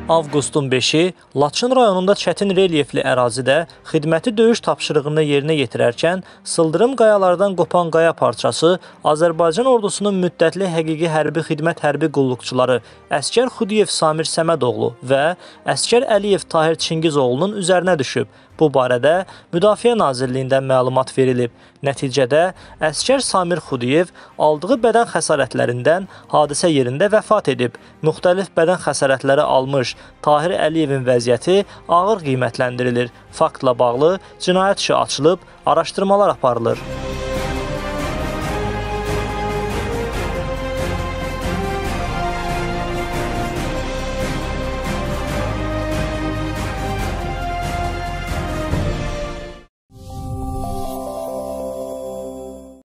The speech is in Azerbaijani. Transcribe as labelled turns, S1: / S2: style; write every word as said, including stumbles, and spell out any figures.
S1: Avqustun beşi Laçın rayonunda çətin relyefli ərazidə xidməti döyüş tapşırığını yerinə yetirərkən sıldırım qayalardan qopan qaya parçası Azərbaycan ordusunun müddətli həqiqi hərbi xidmət hərbi qulluqçuları Əskər Xudiyev Samir Səmədoğlu və Əskər Əliyev Tahir Çingizoğlunun üzərinə düşüb. Bu barədə Müdafiə Nazirliyindən məlumat verilib. Nəticədə Əskər Samir Xudiyev aldığı bədən xəsarətlərindən hadisə yerində vəfat edib. Müxtəlif bədən xəsarətləri almış Tahir Əliyevin vəziyyəti ağır qiymətləndirilir. Faktla bağlı cinayət işi açılıb, araşdırmalar aparılır.